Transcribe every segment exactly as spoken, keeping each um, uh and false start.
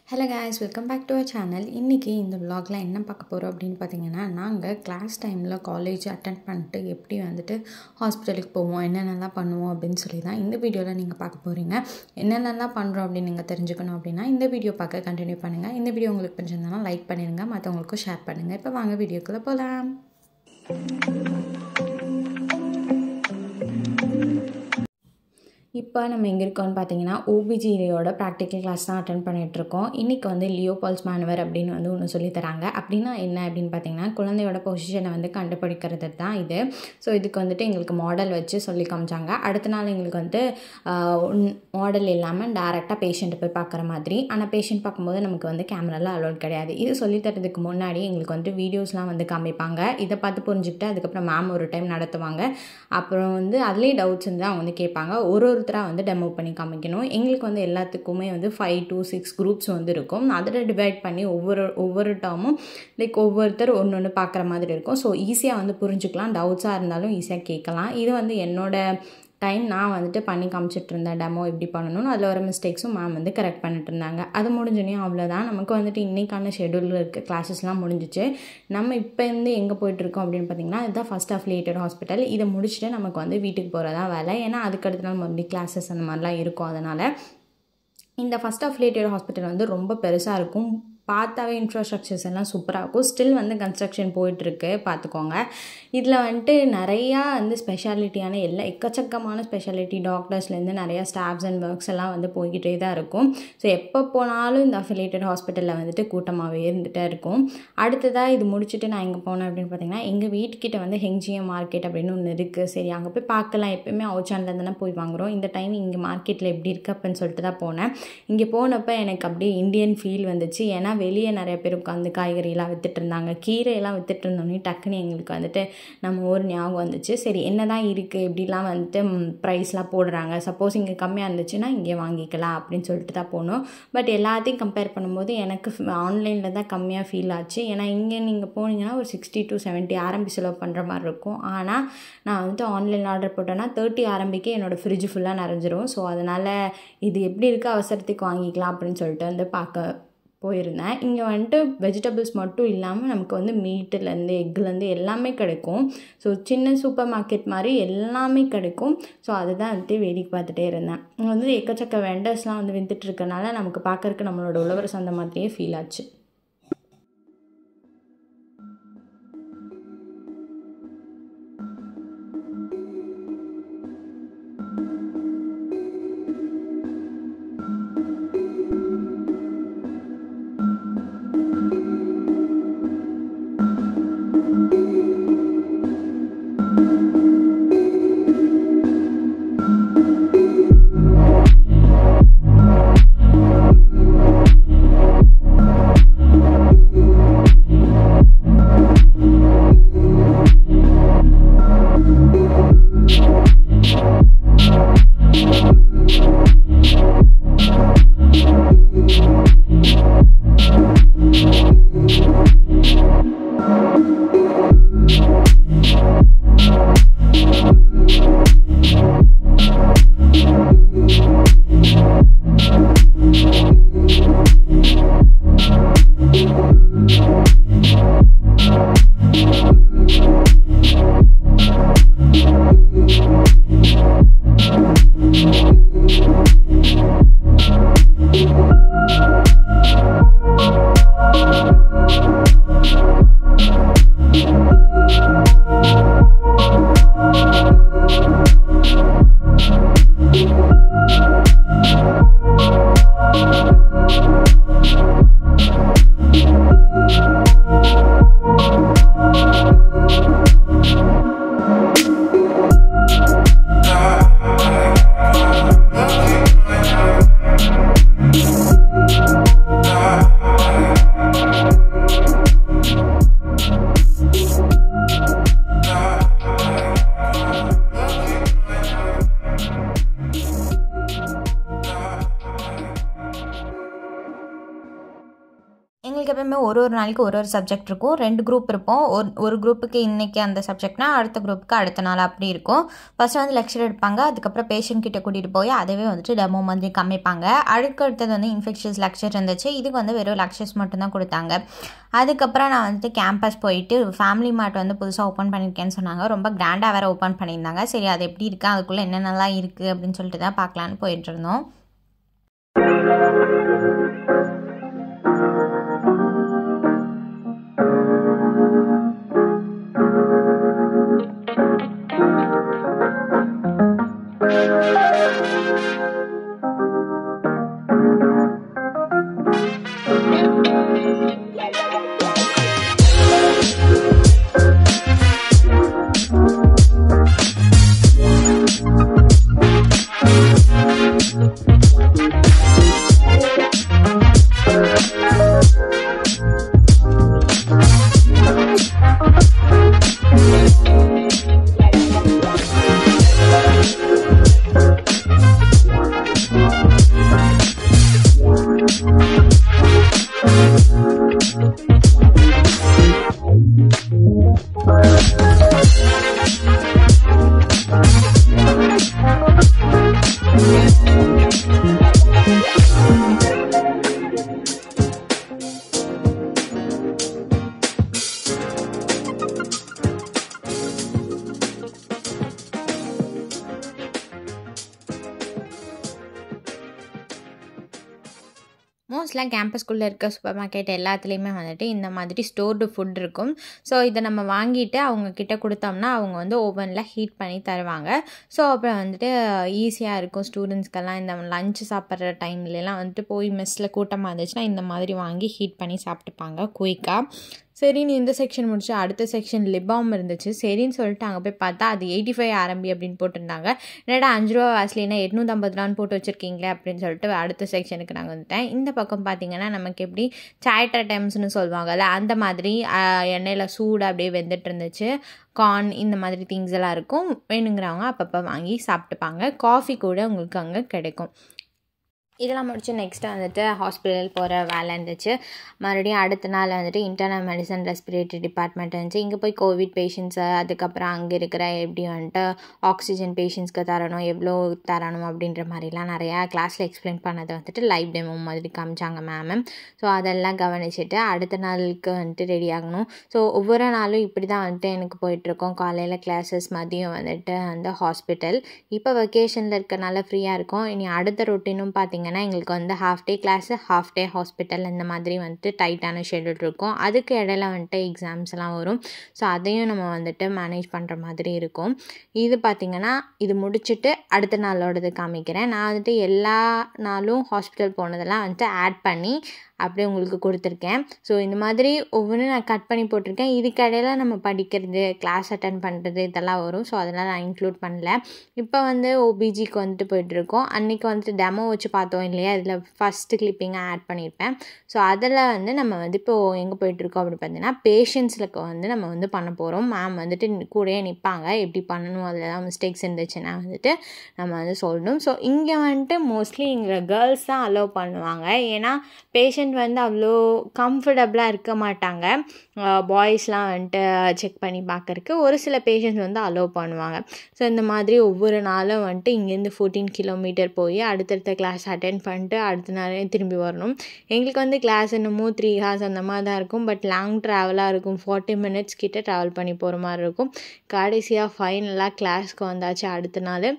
Hello guys, welcome back to our channel. இன்னைக்கு இந்த vlogல என்ன பார்க்க போறோம் அப்படினு பாத்தீங்கன்னா நாங்க கிளாஸ் டைம்ல காலேஜ் அட்டெண்ட் பண்ணிட்டு எப்படி வந்துட்டு ஹாஸ்பிடலுக்கு போவோம் என்னென்னலாம் பண்ணுவோம் அப்படினு சொல்லி தான் இந்த வீடியோல நீங்க பார்க்க போறீங்க. என்னென்னலாம் பண்றோம் அப்படி நீங்க தெரிஞ்சுக்கணும் அப்படினா இந்த வீடியோ பார்க்க கண்டினியூ பண்ணுங்க. இந்த வீடியோ உங்களுக்கு பிடிச்சிருந்தா லைக் பண்ணிருங்க, மத்தவங்களுக்கும் ஷேர் பண்ணுங்க. இப்போ வாங்க வீடியோக்குள்ள போலாம். இப்போ நம்ம எங்கே இருக்கோம்னு பார்த்தீங்கன்னா ஓபிஜியோட ப்ராக்டிக்கல் கிளாஸ் தான் அட்டென்ட் பண்ணிகிட்ருக்கோம். இன்றைக்கி வந்து லியோபால்ஸ் மேனுவர் அப்படின்னு வந்து ஒன்று சொல்லி தராங்க. அப்படின்னா என்ன அப்படின்னு பார்த்தீங்கன்னா குழந்தையோட பொசிஷனை வந்து கண்டுபிடிக்கிறது தான் இது. ஸோ இதுக்கு வந்துட்டு எங்களுக்கு மாடல் வச்சு சொல்லி காமிச்சாங்க. அடுத்த நாள் எங்களுக்கு வந்து மாடல் இல்லாமல் டேரெக்டாக பேஷண்ட்டை போய் பார்க்குற மாதிரி. ஆனால் பேஷண்ட் பார்க்கும்போது நமக்கு வந்து கேமராவில் அலோட் கிடையாது. இது சொல்லித்தரதுக்கு முன்னாடி எங்களுக்கு வந்து வீடியோஸ்லாம் வந்து காமிப்பாங்க. இதை பார்த்து புரிஞ்சுக்கிட்டு அதுக்கப்புறம் மேம் ஒரு டைம் நடத்துவாங்க. அப்புறம் வந்து அதுலேயே டவுட்ஸ் வந்து அவங்க வந்து கேட்பாங்க. ஒரு ஒரு ஒருத்தராக வந்து டெமோ பண்ணி காமிக்கணும். எங்களுக்கு வந்து எல்லாத்துக்குமே வந்து ஃபைவ் டு சிக்ஸ் குரூப்ஸ் வந்து இருக்கும். அதில் டிவைட் பண்ணி ஒவ்வொரு ஒவ்வொரு டேர்மும் லைக் ஒவ்வொருத்தர் ஒன்று ஒன்று பார்க்குற மாதிரி இருக்கும். ஸோ ஈஸியாக வந்து புரிஞ்சுக்கலாம். டவுட்ஸாக இருந்தாலும் ஈஸியாக கேட்கலாம். இது வந்து என்னோட டைம் நான் வந்துட்டு பண்ணி காமிச்சிட்டு இருந்தேன் டெமோ எப்படி பண்ணணும்னு. அதில் வர மிஸ்டேக்ஸும் மேம் வந்து கரெக்ட் பண்ணிட்டு இருந்தாங்க. அது முடிஞ்சோடனே அவ்வளோதான். நமக்கு வந்துட்டு இன்றைக்கான ஷெடியூலில் இருக்க கிளாஸஸ்லாம் முடிஞ்சிச்சு. நம்ம இப்போ வந்து எங்கே போயிட்டுருக்கோம் அப்படின்னு பார்த்தீங்கன்னா இதுதான் ஃபஸ்ட் அஃபிலியேட்டட் ஹாஸ்பிட்டல். இதை முடிச்சுட்டு நமக்கு வந்து வீட்டுக்கு போகிறதா வேலை. ஏன்னா அதுக்கடுத்த நாள் மறுபடியும் கிளாஸஸ் அந்த மாதிரிலாம் இருக்கும். அதனால் இந்த ஃபஸ்ட் அஃபிலியேட்டட் ஹாஸ்பிட்டல் வந்து ரொம்ப பெருசாக இருக்கும். பார்த்தாவே இன்ஃப்ராஸ்ட்ரக்சர்ஸ் எல்லாம் சூப்பராக இருக்கும். ஸ்டில் வந்து கன்ஸ்ட்ரக்ஷன் போயிட்டுருக்கு, பார்த்துக்கோங்க. இதில் வந்துட்டு நிறையா வந்து ஸ்பெஷாலிட்டியான எல்லா எக்கச்சக்கமான ஸ்பெஷாலிட்டி டாக்டர்ஸ்லேருந்து நிறையா ஸ்டாஃப்ஸ் அண்ட் ஒர்க்ஸ் எல்லாம் வந்து போய்கிட்டே தான் இருக்கும். ஸோ எப்போ போனாலும் இந்த அஃபிலியேட்டட் ஹாஸ்பிட்டலில் வந்துட்டு கூட்டமாகவே இருந்துகிட்டே இருக்கும். அடுத்ததாக இது முடிச்சுட்டு நான் எங்கே போனேன் அப்படின்னு பார்த்தீங்கன்னா எங்கள் வீட்டுக்கிட்ட வந்து ஹெங்ஜிஎம் மார்க்கெட் அப்படின்னு ஒன்று இருக்குது. சரி அங்கே போய் பார்க்கலாம். எப்போயுமே அவுச்சாண்டில் தானே போய் வாங்குகிறோம். இந்த டைம் இங்கே மார்க்கெட்டில் எப்படி இருக்குது அப்படின்னு சொல்லிட்டு தான் போனேன். இங்கே போனப்போ எனக்கு அப்படியே இந்தியன் ஃபீல் வந்துச்சு. ஏன்னா வெளியே நிறைய பேர் உட்காந்து காய்கறியெல்லாம் வித்துட்டு இருந்தாங்க. கீரையெல்லாம் வித்துட்டு இருந்தோன்னே டக்குன்னு எங்களுக்கு வந்துட்டு நம்ம ஊர் ஞாபகம் வந்துச்சு. சரி என்ன தான் இருக்குது இப்படிலாம் வந்துட்டு ப்ரைஸ்லாம் போடுறாங்க, சப்போஸ் இங்கே கம்மியாக இருந்துச்சுன்னா இங்கே வாங்கிக்கலாம் அப்படின்னு சொல்லிட்டு தான் போனோம். பட் எல்லாத்தையும் கம்பேர் பண்ணும்போது எனக்கு ஆன்லைனில் தான் கம்மியாக ஃபீல் ஆச்சு. ஏன்னா இங்கே நீங்கள் போனீங்கன்னா ஒரு சிக்ஸ்டி டு செவன்ட்டி ஆரம்பி செலவு பண்ணுற மாதிரி இருக்கும். ஆனால் நான் வந்துட்டு ஆன்லைனில் ஆர்டர் போட்டேன்னா தேர்ட்டி ஆரம்பிக்கு என்னோடய ஃப்ரிட்ஜ் ஃபுல்லாக நிறைஞ்சிரும். ஸோ அதனால் இது எப்படி இருக்குது அவசரத்துக்கு வாங்கிக்கலாம் அப்படின்னு சொல்லிட்டு வந்து பார்க்க போயிருந்தேன். இங்கே வந்துட்டு வெஜிடபிள்ஸ் மட்டும் இல்லாமல் நமக்கு வந்து மீட்டுலேருந்து எக்குலேருந்து எல்லாமே கிடைக்கும். ஸோ சின்ன சூப்பர் மார்க்கெட் மாதிரி எல்லாமே கிடைக்கும். ஸோ அதுதான் வந்துட்டு வேடிக்கை பார்த்துட்டே இருந்தேன். இங்கே வந்து எக்கச்சக்க வெண்டர்ஸ்லாம் வந்து வித்துட்டு இருக்கனால நமக்கு பார்க்கறதுக்கு நம்மளோட உழவர் சந்தை மாதிரியே ஃபீல் ஆச்சு. எங்களுக்கு எப்பவுமே ஒரு ஒரு நாளைக்கு ஒரு ஒரு சப்ஜெக்ட் இருக்கும். ரெண்டு குரூப் இருப்போம். ஒரு ஒரு குரூப்புக்கு இன்றைக்கி அந்த சப்ஜெக்ட்னா அடுத்த குரூப்புக்கு அடுத்த நாள் அப்படி இருக்கும். ஃபஸ்ட்டு வந்து லெக்சர் எடுப்பாங்க. அதுக்கப்புறம் பேஷண்ட் கிட்ட கூட்டிகிட்டு போய் அதவே வந்துட்டு டெமோ மாதிரி காமிப்பாங்க. அடுக்கு அடுத்தது வந்து இன்ஃபெக்ஷன்ஸ் லெக்சர் இருந்துச்சு. இதுக்கு வந்து வெறும் லெக்சர்ஸ் மட்டும்தான் கொடுத்தாங்க. அதுக்கப்புறம் நான் வந்துட்டு கேம்பஸ் போயிட்டு ஃபேமிலி மார்ட் வந்து புதுசாக ஓப்பன் பண்ணியிருக்கேன்னு சொன்னாங்க. ரொம்ப கிராண்டாக வேறு ஓப்பன் பண்ணியிருந்தாங்க. சரி அது எப்படி இருக்குது, அதுக்குள்ளே என்னென்னலாம் இருக்குது அப்படின்னு சொல்லிட்டு தான் பார்க்கலான்னு போயிட்டு இருந்தோம். மோஸ்ட்லாம் கேம்பஸ்குள்ளே இருக்க சூப்பர் மார்க்கெட் எல்லாத்துலேயுமே வந்துட்டு இந்த மாதிரி ஸ்டோர்டு ஃபுட் இருக்கும். ஸோ இதை நம்ம வாங்கிட்டு அவங்கக்கிட்ட கொடுத்தோம்னா அவங்க வந்து ஓவனில் ஹீட் பண்ணி தருவாங்க. ஸோ அப்புறம் வந்துட்டு ஈஸியாக இருக்கும் ஸ்டூடெண்ட்ஸ்க்கெல்லாம். இந்த லஞ்ச் சாப்பிட்ற டைம்லலாம் வந்துட்டு போய் மெஸ்ஸில் கூட்டமாக இருந்துச்சுன்னா இந்த மாதிரி வாங்கி ஹீட் பண்ணி சாப்பிட்டுப்பாங்க குயிக்காக. சரின்னு இந்த செக்ஷன் முடிச்சு அடுத்த செக்ஷன் லிபாம் இருந்துச்சு. சரின்னு சொல்லிட்டு அங்கே போய் பார்த்தா அது எயிட்டி ஃபைவ் ஆர்எம்பி அப்படின்னு போட்டிருந்தாங்க. என்னடா அஞ்சு ரூபா வாசலினா எட்நூற்றம்பது ரூபான்னு போட்டு வச்சுருக்கீங்களே அப்படின்னு சொல்லிட்டு அடுத்த செக்ஷனுக்கு நாங்கள் வந்துட்டேன். இந்த பக்கம் பார்த்தீங்கன்னா நமக்கு எப்படி சாய்டா டைம்ஸ்னு சொல்லுவாங்கல்ல, அந்த மாதிரி எண்ணெயில் சூடு அப்படியே வெந்துட்டு இருந்துச்சு. கார்ன் இந்த மாதிரி திங்ஸ் எல்லாம் இருக்கும். வேணுங்கிறவங்க அப்பப்போ வாங்கி சாப்பிட்டுப்பாங்க. காஃபி கூட உங்களுக்கு அங்கே கிடைக்கும். இதெல்லாம் முடிச்சு நெக்ஸ்ட்டு வந்துட்டு ஹாஸ்பிட்டல் போகிற வேலை இருந்துச்சு. மறுபடியும் அடுத்த நாள் வந்துட்டு இன்டர்னல் மெடிசன் ரெஸ்பிரேட்டரி டிபார்ட்மெண்ட் இருந்துச்சு. இங்கே போய் கோவிட் பேஷண்ட்ஸு, அதுக்கப்புறம் அங்கே இருக்கிற எப்படி வந்துட்டு ஆக்சிஜன் பேஷண்ட்ஸ்க்கு தரணும், எவ்வளோ தரணும் அப்படின்ற மாதிரிலாம் நிறையா கிளாஸில் எக்ஸ்பிளைன் பண்ணதை வந்துட்டு லைவ் டெமோ மாதிரி காமிச்சாங்க மேம். ஸோ அதெல்லாம் கவனிச்சுட்டு அடுத்த நாளுக்கு வந்துட்டு ரெடி ஆகணும். ஸோ ஒவ்வொரு நாளும் இப்படி தான் வந்துட்டு எனக்கு போயிட்டுருக்கோம். காலையில் கிளாஸஸ், மதியம் வந்துட்டு அந்த ஹாஸ்பிட்டல். இப்போ வெக்கேஷனில் இருக்கிறனால ஃப்ரீயாக இருக்கும். இனி அடுத்த ரொட்டீனும் பார்த்திங்கன்னா எங்களுக்கு வந்து half day class, half day hospital இந்த மாதிரி வந்துட்டு டைட்டான ஷெட்யூல் இருக்கும். அதுக்கு இடையில வந்துட்டு எக்ஸாம்ஸ்லாம் வரும். ஸோ அதையும் நம்ம வந்துட்டு மேனேஜ் பண்ணுற மாதிரி இருக்கும். இது பார்த்திங்கன்னா இது முடிச்சுட்டு அடுத்த நாளோடது காமிக்கிறேன். நான் வந்துட்டு எல்லா நாளும் ஹாஸ்பிட்டல் போனதெல்லாம் வந்துட்டு ஆட் பண்ணி அப்படியே உங்களுக்கு கொடுத்துருக்கேன். ஸோ இந்த மாதிரி ஒவ்வொன்றும் நான் கட் பண்ணி போட்டிருக்கேன். இதுக்கடையில் நம்ம படிக்கிறது, கிளாஸ் அட்டன் பண்ணுறது இதெல்லாம் வரும். ஸோ அதெல்லாம் நான் இன்க்ளூட் பண்ணல. இப்போ வந்து ஓபிஜிக்கு வந்துட்டு போய்ட்டுருக்கோம். அன்றைக்கி வந்துட்டு டெமோ வச்சு பார்த்தோம் இல்லையா, இதில் ஃபஸ்ட்டு கிளிப்பிங்காக ஆட் பண்ணியிருப்பேன். ஸோ அதில் வந்து நம்ம வந்து இப்போது எங்கே போய்ட்டுருக்கோம் அப்படின்னு பார்த்தீங்கன்னா பேஷண்ட்ஸுக்கு வந்து நம்ம வந்து பண்ண போகிறோம். மேம் வந்துட்டு கூடயே நிற்பாங்க. எப்படி பண்ணணும், அதில் தான் மிஸ்டேக்ஸ் இருந்துச்சுன்னா வந்துட்டு நம்ம வந்து சொல்லணும். ஸோ இங்கே வந்துட்டு மோஸ்ட்லி இங்கே கேர்ள்ஸ் தான் அலோவ் பண்ணுவாங்க. ஏன்னா பேஷண்ட் வந்து அவ்வளோ கம்ஃபர்டபுளாக இருக்க மாட்டாங்க. பாய்ஸ்லாம் வந்துட்டு செக் பண்ணி பார்க்கறக்கு ஒரு சில பேஷண்ட்ஸ் வந்து அலோவ் பண்ணுவாங்க. ஸோ இந்த மாதிரி ஒவ்வொரு நாளும் வந்துட்டு இங்கேருந்து ஃபோர்டீன் கிலோமீட்டர் போய் அடுத்தடுத்த கிளாஸ் அட்டென்ட் பண்ணிட்டு அடுத்த நாளே திரும்பி வரணும். எங்களுக்கு வந்து கிளாஸ் என்னமோ த்ரீ ஹார்ஸ் அந்த மாதிரி தான் இருக்கும். பட் லாங் ட்ராவலாக இருக்கும். ஃபார்ட்டி மினிட்ஸ் கிட்டே ட்ராவல் பண்ணி போகிற மாதிரி இருக்கும். கடைசியாக ஃபைனலாக கிளாஸ்க்கு வந்தாச்சு அடுத்த நாள்.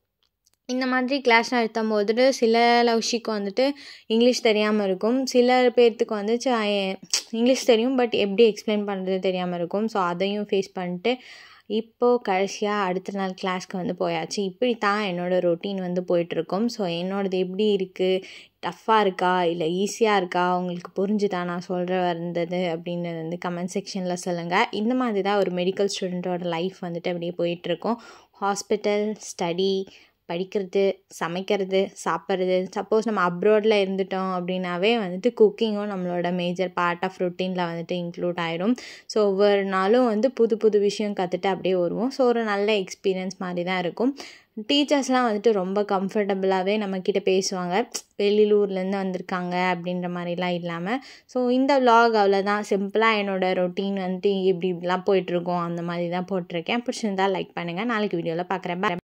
இந்த மாதிரி கிளாஸ் நடத்தும் போதுட்டு சில லவ்ஷிக்கு வந்துட்டு இங்கிலீஷ் தெரியாமல் இருக்கும். சில பேர்த்துக்கு வந்து இங்கிலீஷ் தெரியும் பட் எப்படி எக்ஸ்பிளைன் பண்ணுறது தெரியாமல் இருக்கும். ஸோ அதையும் ஃபேஸ் பண்ணிட்டு இப்போது கடைசியாக அடுத்த நாள் கிளாஸ்க்கு வந்து போயாச்சு. இப்படி தான் என்னோடய ரொட்டீன் வந்து போயிட்டுருக்கும். ஸோ என்னோடது எப்படி இருக்குது, டஃப்பாக இருக்கா இல்லை ஈஸியாக இருக்கா, உங்களுக்கு புரிஞ்சுதா நான் சொல்கிற வந்தது அப்படின்றது வந்து கமெண்ட் செக்ஷனில் சொல்லுங்கள். இந்த மாதிரி தான் ஒரு மெடிக்கல் ஸ்டூடெண்ட்டோட லைஃப் வந்துட்டு அப்படியே போயிட்டுருக்கோம். ஹாஸ்பிட்டல், ஸ்டடி, படிக்கிறது, சமைக்கிறது, சாப்பிட்றது. சப்போஸ் நம்ம அப்ராடில் இருந்துட்டோம் அப்படின்னாவே வந்துட்டு குக்கிங்கும் நம்மளோட மேஜர் பார்ட் ஆஃப் ரொட்டீனில் வந்துட்டு இன்க்ளூட் ஆகிடும். ஸோ ஒவ்வொரு நாளும் வந்து புது புது விஷயம் கற்றுட்டு அப்படியே வருவோம். ஸோ ஒரு நல்ல எக்ஸ்பீரியன்ஸ் மாதிரி தான் இருக்கும். டீச்சர்ஸ்லாம் வந்துட்டு ரொம்ப கம்ஃபர்டபுளாகவே நம்மக்கிட்ட பேசுவாங்க, வெளியூர்லேருந்து வந்திருக்காங்க அப்படின்ற மாதிரிலாம் இல்லாமல். ஸோ இந்த vlog அவ்வளோதான். சிம்பிளாக என்னோடய ரொட்டீன் வந்துட்டு இப்படி இப்படிலாம் போயிட்டுருக்கோம், அந்த மாதிரி தான் போட்டிருக்கேன். பிடிச்சிருந்தா லைக் பண்ணுங்கள். நாளைக்கு வீடியோவில் பார்க்குறேன்.